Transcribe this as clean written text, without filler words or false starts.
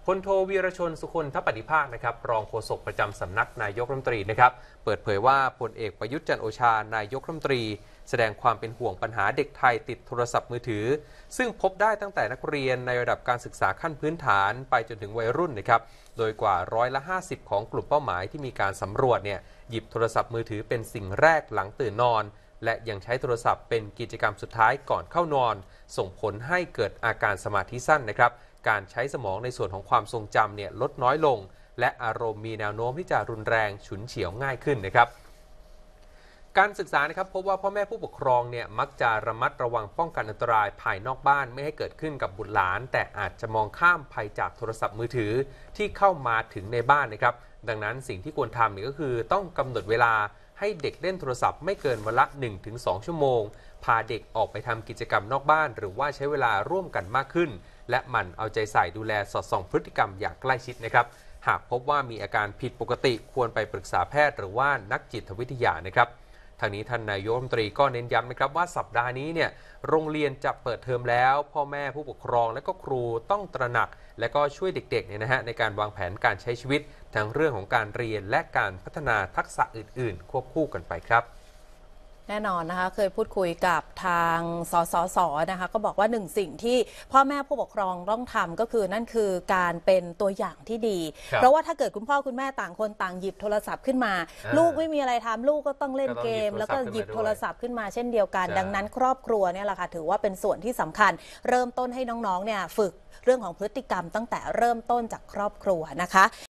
พลโทวีรชนสุคนทปฏิภาคนะครับรองโฆษกประจำสำนักนายกรัฐมนตรีนะครับเปิดเผยว่าพลเอกประยุทธ์จันทร์โอชานายกรัฐมนตรีแสดงความเป็นห่วงปัญหาเด็กไทยติดโทรศัพท์มือถือซึ่งพบได้ตั้งแต่นักเรียนในระดับการศึกษาขั้นพื้นฐานไปจนถึงวัยรุ่นนะครับโดยกว่า50%ของกลุ่มเป้าหมายที่มีการสำรวจเนี่ยหยิบโทรศัพท์มือถือเป็นสิ่งแรกหลังตื่นนอนและยังใช้โทรศัพท์เป็นกิจกรรมสุดท้ายก่อนเข้านอนส่งผลให้เกิดอาการสมาธิสั้นนะครับการใช้สมองในส่วนของความทรงจำเนี่ยลดน้อยลงและอารมณ์มีแนวโน้มที่จะรุนแรงฉุนเฉียวง่ายขึ้นนะครับการศึกษานะครับพบว่าพ่อแม่ผู้ปกครองเนี่ยมักจะระมัดระวังป้องกันอันตรายภายนอกบ้านไม่ให้เกิดขึ้นกับบุตรหลานแต่อาจจะมองข้ามภัยจากโทรศัพท์มือถือที่เข้ามาถึงในบ้านนะครับดังนั้นสิ่งที่ควรทำเนี่ยก็คือต้องกำหนดเวลาให้เด็กเล่นโทรศัพท์ไม่เกินวันละ 1-2 ชั่วโมงพาเด็กออกไปทำกิจกรรมนอกบ้านหรือว่าใช้เวลาร่วมกันมากขึ้นและหมั่นเอาใจใส่ดูแลสอดส่องพฤติกรรมอย่างใกล้ชิดนะครับหากพบว่ามีอาการผิดปกติควรไปปรึกษาแพทย์หรือว่านักจิตวิทยานะครับทางนี้ท่านนายกรัฐมนตรีก็เน้นย้ำนะครับว่าสัปดาห์นี้เนี่ยโรงเรียนจะเปิดเทอมแล้วพ่อแม่ผู้ปกครองและก็ครูต้องตระหนักและก็ช่วยเด็กๆเนี่ยนะฮะในการวางแผนการใช้ชีวิตทั้งเรื่องของการเรียนและการพัฒนาทักษะอื่นๆควบคู่กันไปครับแน่นอนนะคะเคยพูดคุยกับทางสสสนะคะก็บอกว่าหนึ่งสิ่งที่พ่อแม่ผู้ปกครองต้องทำก็คือนั่นคือการเป็นตัวอย่างที่ดีเพราะว่าถ้าเกิดคุณพ่อคุณแม่ต่างคนต่างหยิบโทรศัพท์ขึ้นมาลูกไม่มีอะไรทำลูกก็ต้องเล่นเกมแล้วก็หยิบโทรศัพท์ขึ้นมาเช่นเดียวกันดังนั้นครอบครัวเนี่ยแหละค่ะถือว่าเป็นส่วนที่สำคัญเริ่มต้นให้น้องๆเนี่ยฝึกเรื่องของพฤติกรรมตั้งแต่เริ่มต้นจากครอบครัวนะคะ